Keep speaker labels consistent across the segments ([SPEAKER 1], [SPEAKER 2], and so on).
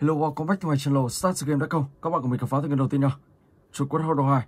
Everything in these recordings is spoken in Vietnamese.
[SPEAKER 1] Hello, welcome back to my channel StartTheGame.com. Các bạn cùng mình khám phá từ game đầu tiên nha. Chuột quét Horde 2.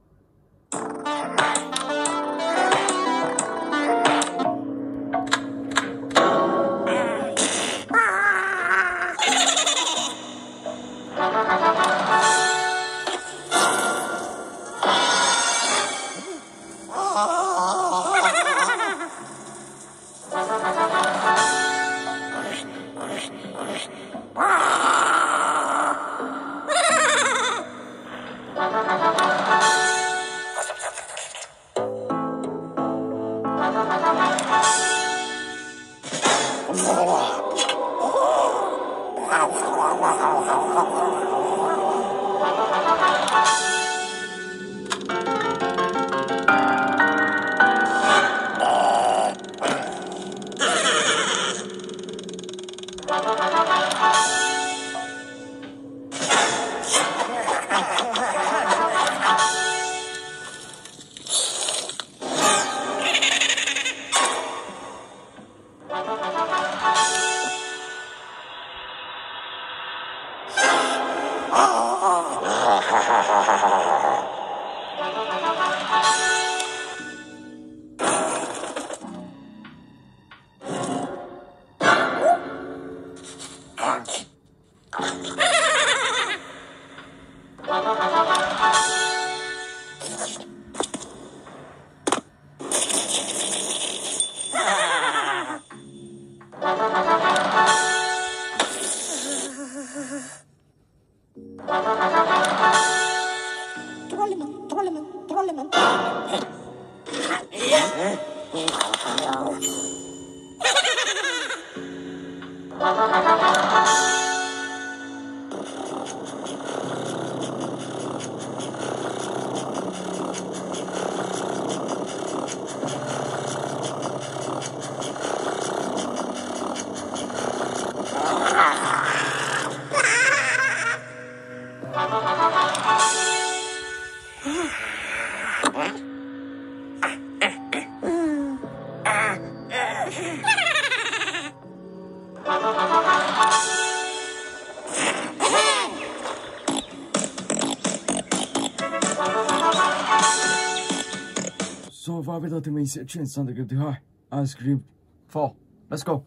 [SPEAKER 1] Và bây giờ thì mình sẽ chuyển sang tựa game thứ hai, Ice Cream 4. Let's go.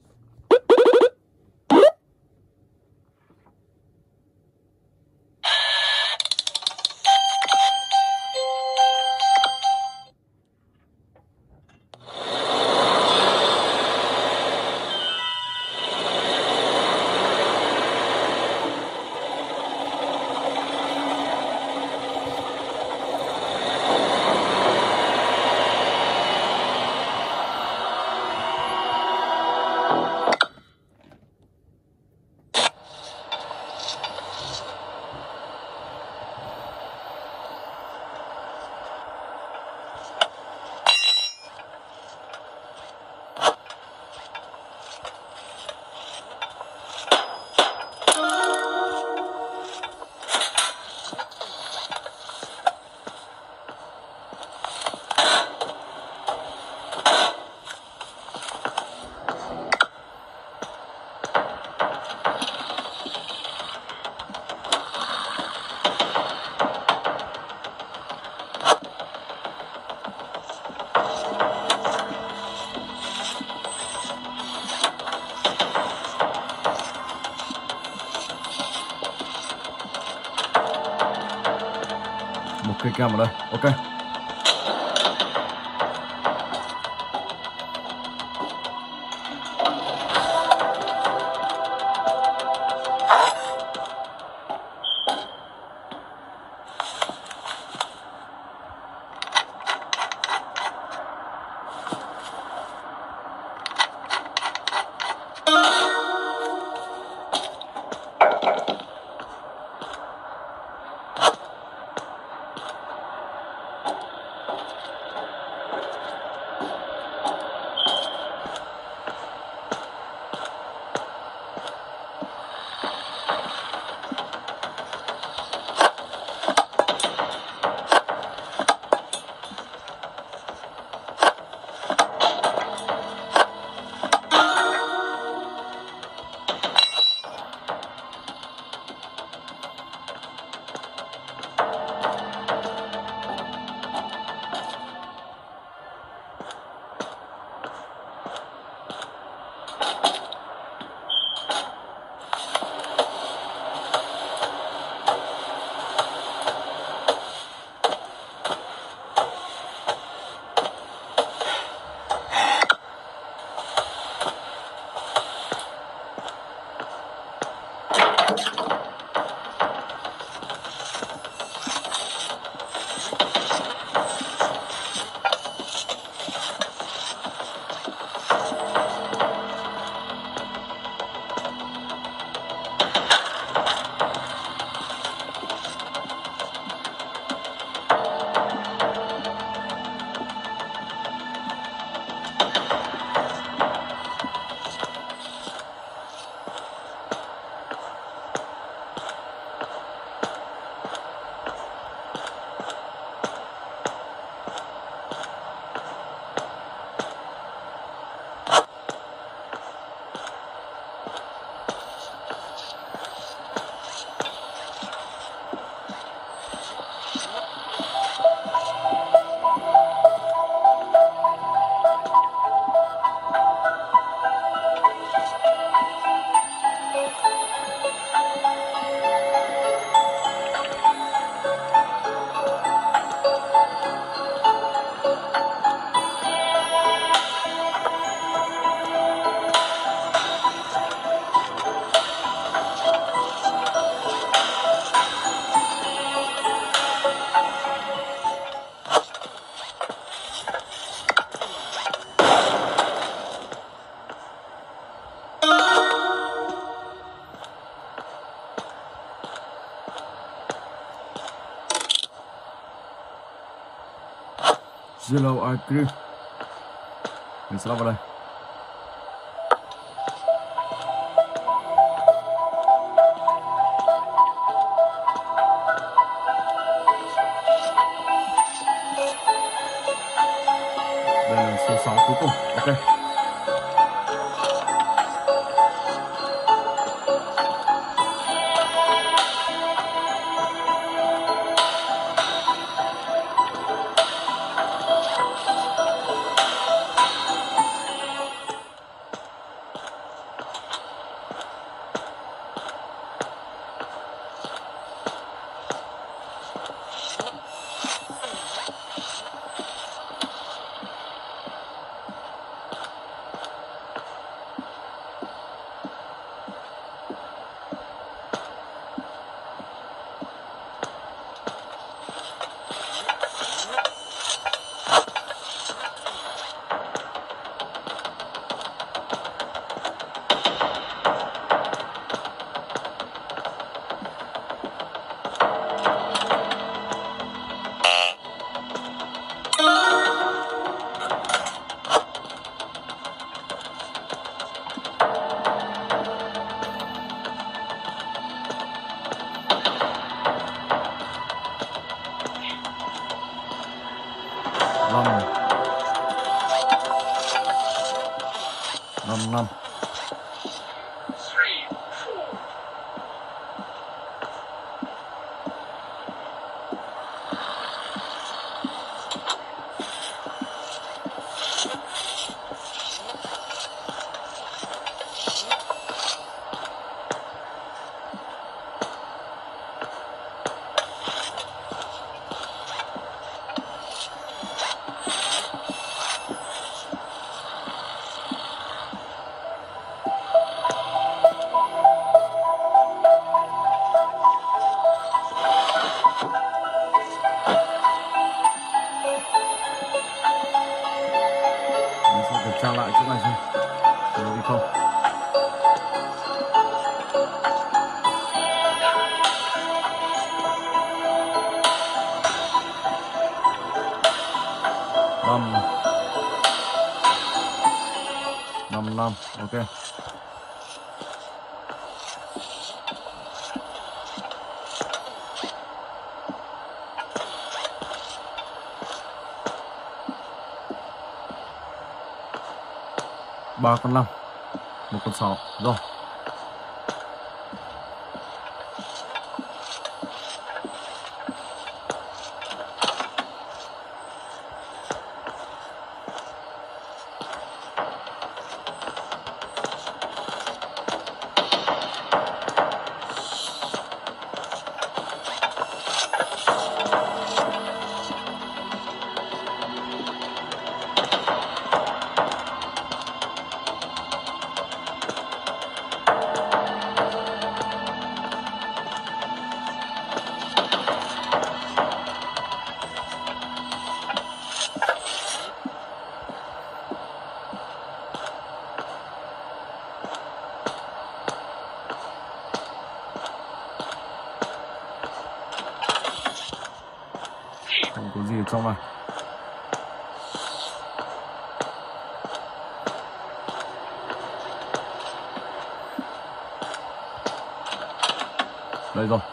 [SPEAKER 1] Một cây cam ở đây, ok. Zero ice cream. Mình sẽ lắp vào đây. Đây là số 6 cuối cùng. Ok. Năm. Kiểm tra lại chỗ này xem có đi không. Năm. Ok. Ba con 5, một con 6 rồi. Không có gì ở trong này. Đây rồi.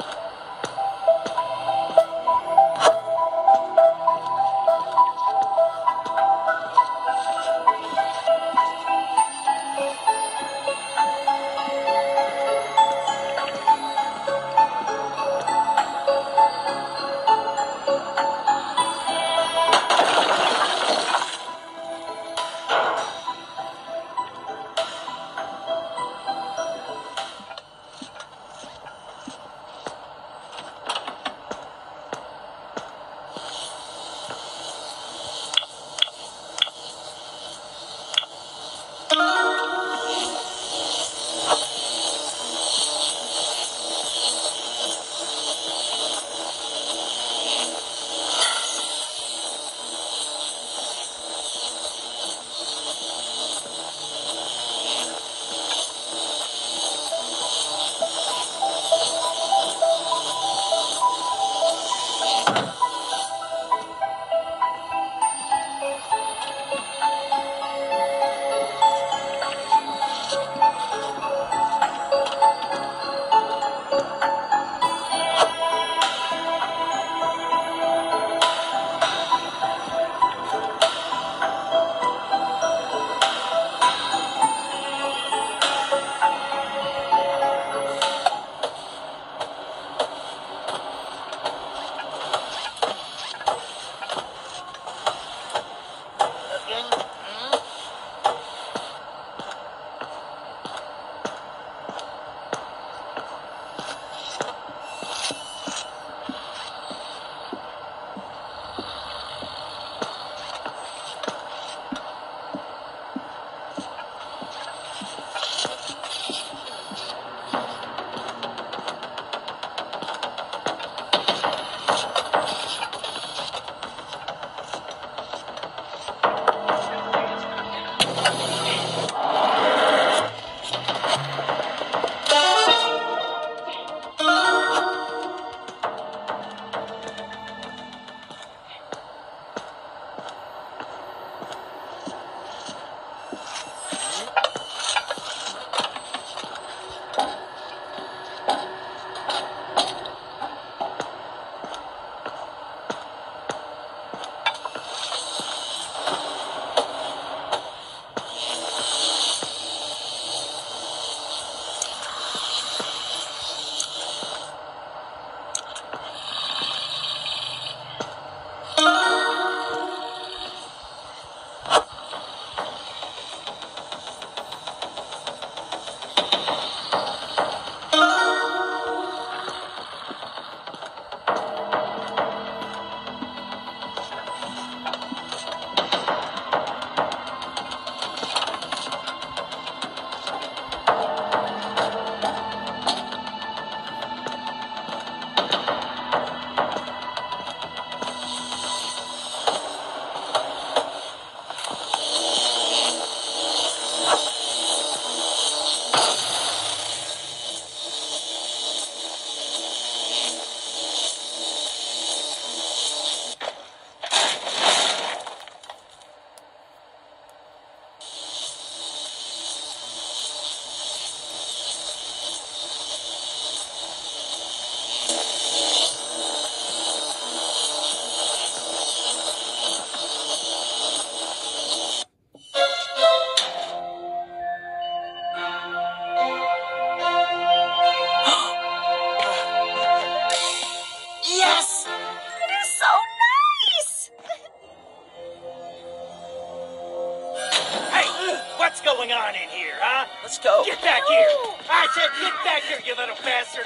[SPEAKER 2] said get back here, you little bastard!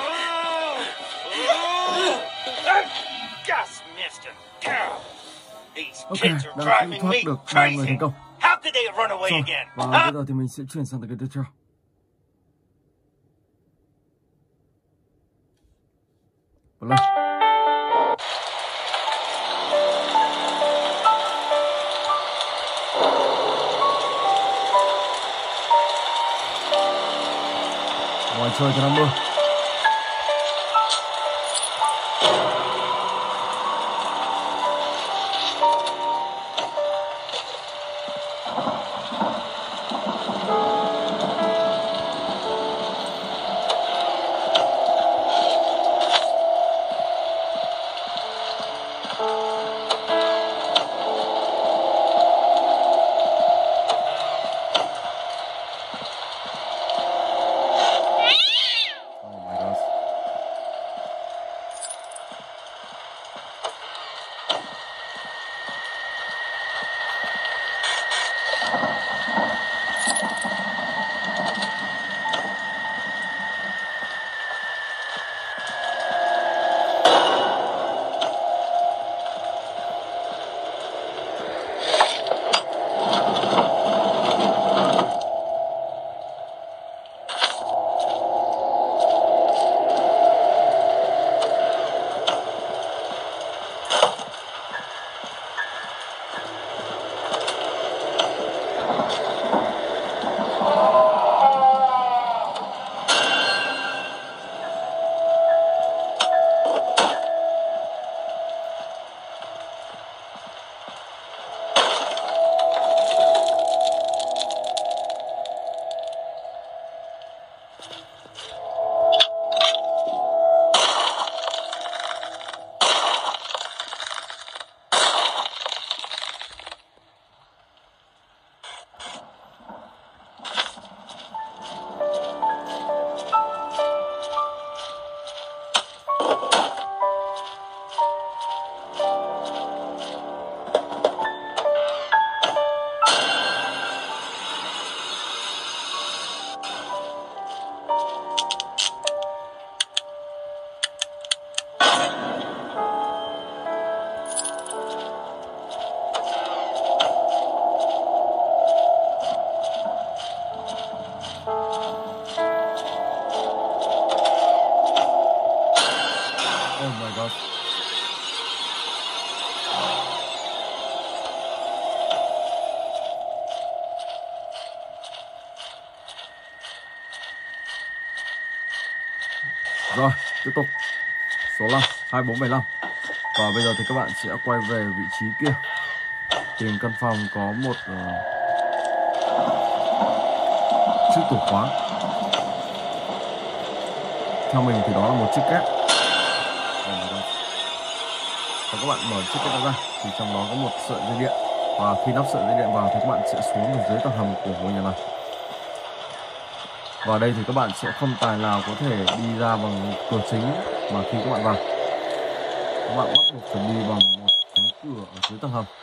[SPEAKER 2] Just missed him. These kids are driving me crazy. How could they have run away again?
[SPEAKER 1] Và bây giờ thì mình sẽ chuyển sang cái tiếp theo. Vâng. Ngoài chơi cho nó mưa. Rồi, tiếp tục. Số 5, 2475. Và bây giờ thì các bạn sẽ quay về vị trí kia. Tìm căn phòng có một chiếc tủ khóa. Theo mình thì đó là một chiếc két. Và các bạn mở chiếc két ra thì trong đó có một sợi dây điện. Và khi lắp sợi dây điện vào thì các bạn sẽ xuống dưới tầng hầm của ngôi nhà này. Và đây thì các bạn sẽ không tài nào có thể đi ra bằng cửa chính, mà khi các bạn vào, các bạn bắt buộc phải đi bằng một cánh cửa ở dưới tầng hầm.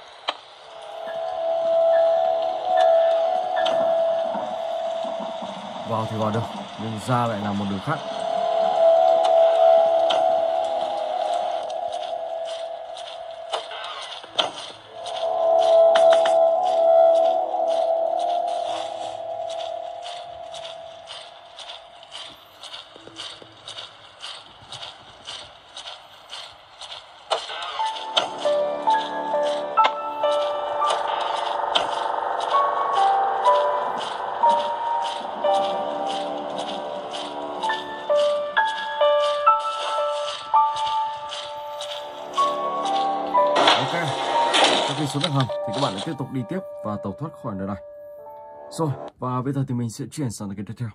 [SPEAKER 1] Vào thì vào được, nhưng ra lại là một đường khác. Khi xuống tầng hầm thì các bạn lại tiếp tục đi tiếp và tẩu thoát khỏi nơi này. Rồi, và bây giờ thì mình sẽ chuyển sang cái tiếp theo.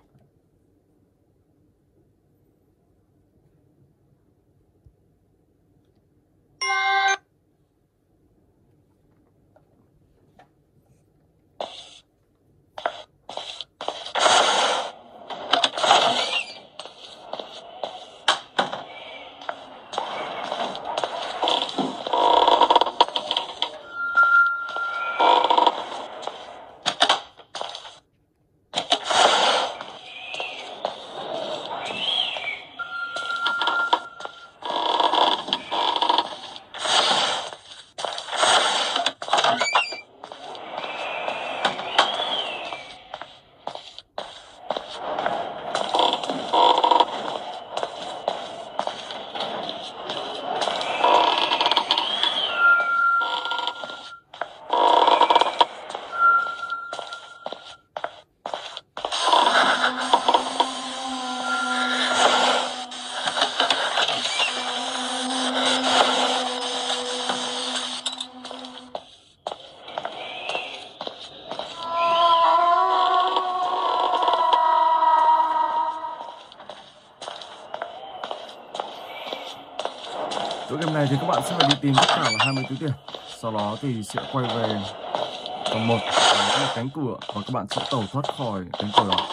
[SPEAKER 1] Chỗ game này thì các bạn sẽ phải đi tìm tất cả là 20 túi tiền. Sau đó thì sẽ quay về tầng 1 có một cánh cửa và các bạn sẽ tẩu thoát khỏi cánh cửa đó.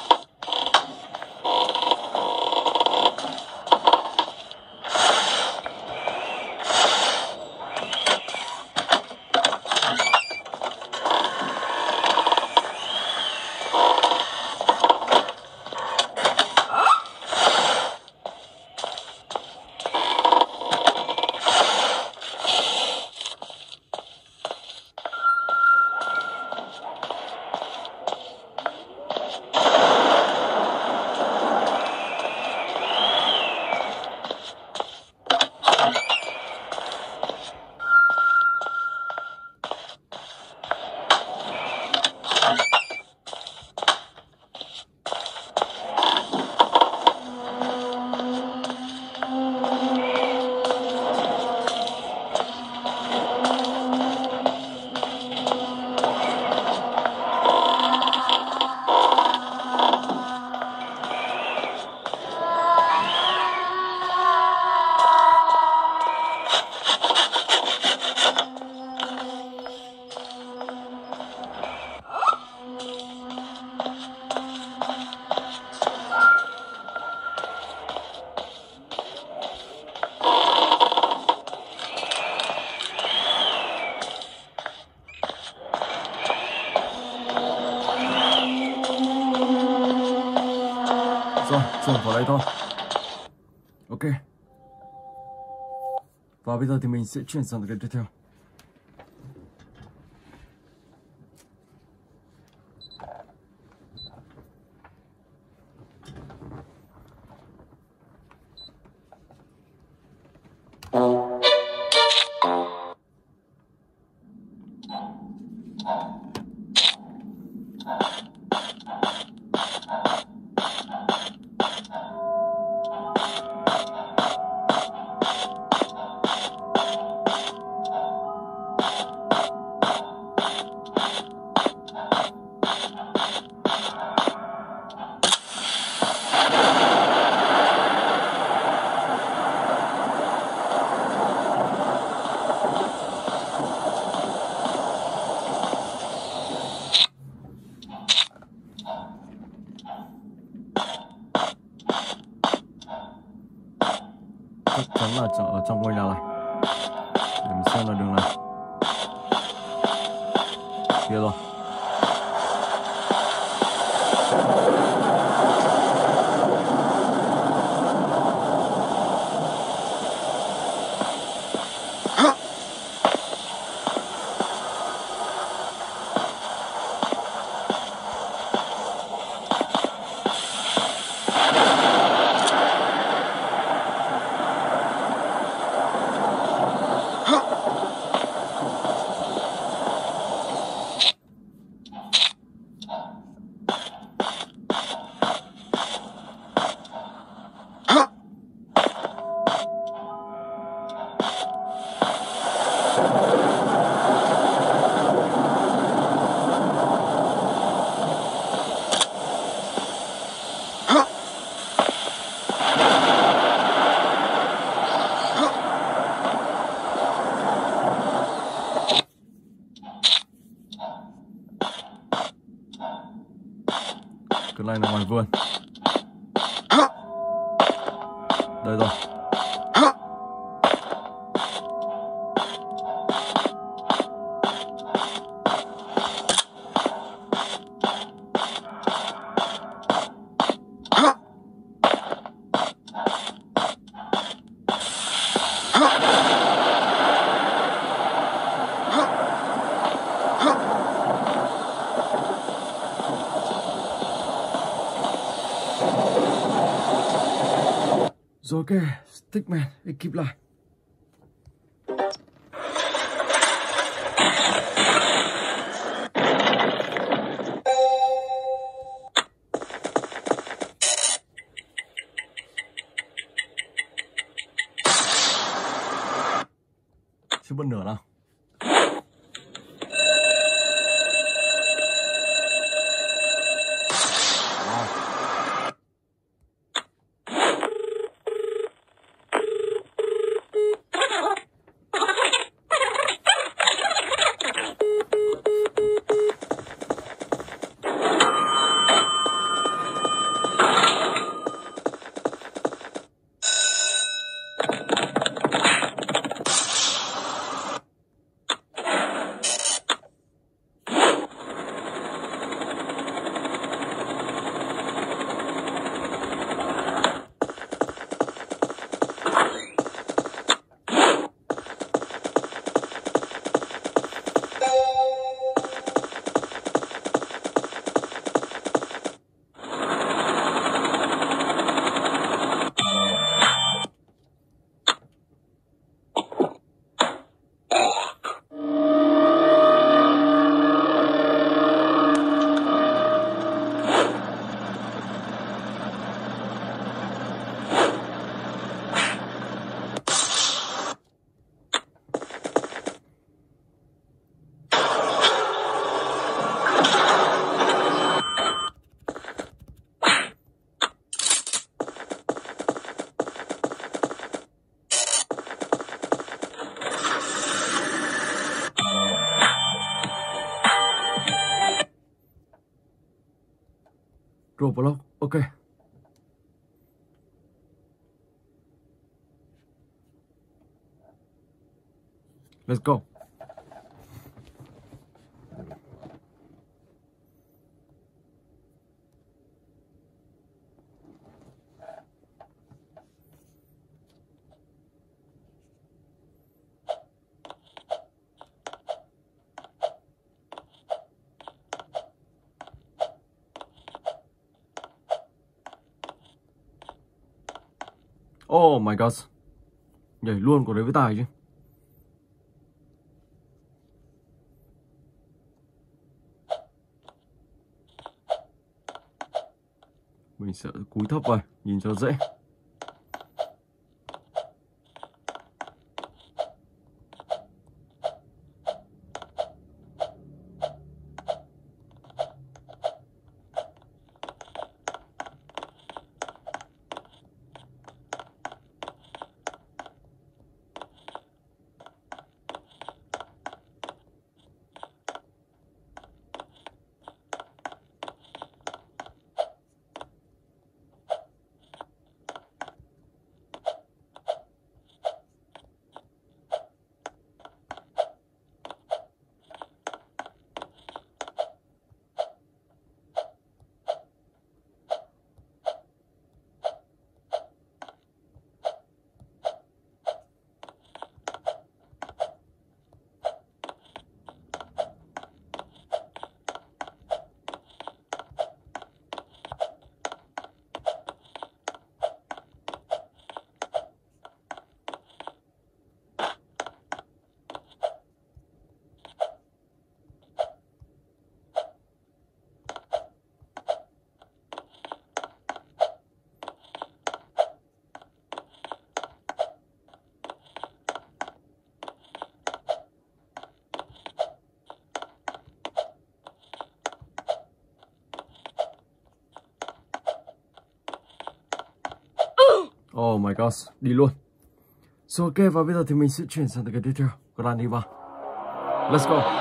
[SPEAKER 1] Rồi, chuyển vào đây thôi. Ok. Và bây giờ thì mình sẽ chuyển sang cái tiếp theo. Chắc chắn là ở trong ngôi nhà này. Để mình xem là đường này. Kia rồi. Cái này là ngoài vườn. Đây rồi. Rồi ok, Stickman, ekip lại. Chưa bật nửa nào. Microblock. Ok. Let's go. Oh my god. Nhảy luôn của đấy với tài chứ. Mình sẽ cúi thấp vào, nhìn cho dễ. Oh my god, đi luôn. So ok, và bây giờ thì mình sẽ chuyển sang cái tiếp theo, Grand Diva. Let's go.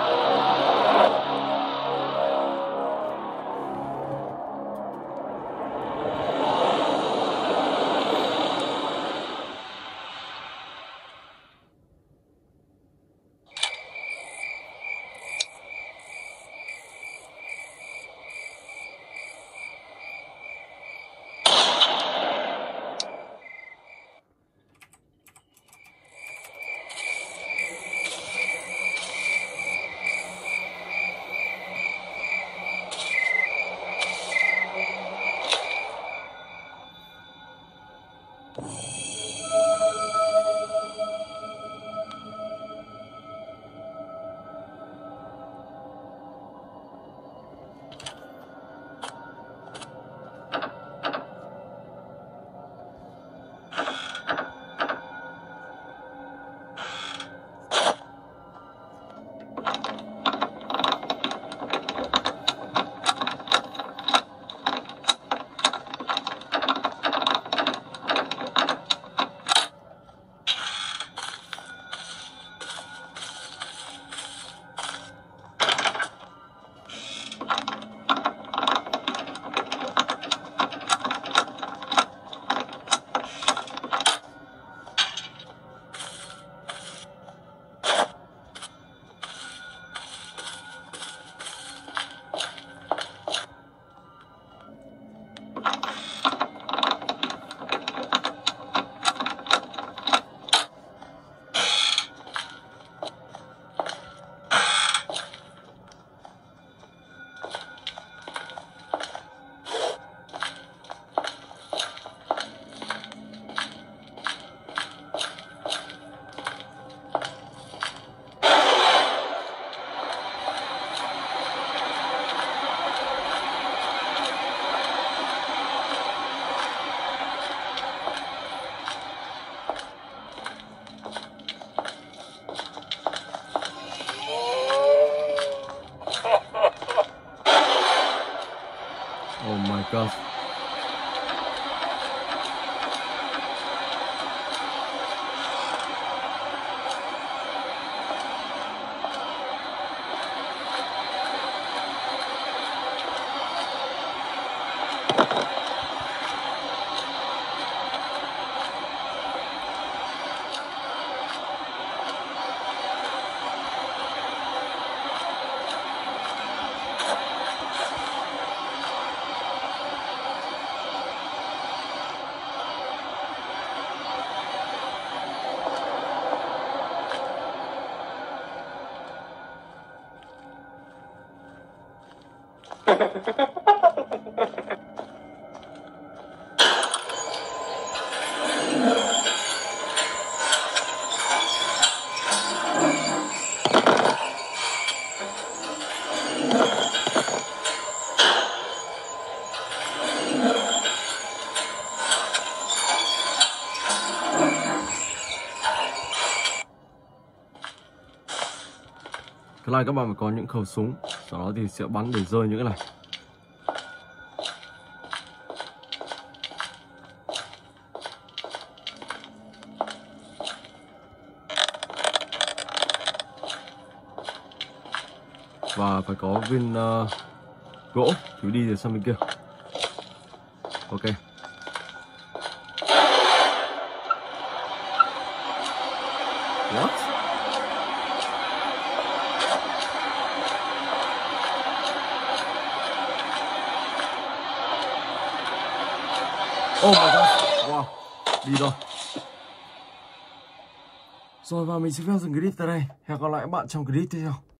[SPEAKER 1] Cái này các bạn phải có những khẩu súng, sau đó thì sẽ bắn để rơi những cái này. Và phải có viên gỗ thì đi để sang bên kia. Ok. What? Oh my god. Wow. Đi rồi. Rồi và mình xin phép dừng clip tại đây. Hẹn gặp lại các bạn trong clip tiếp theo.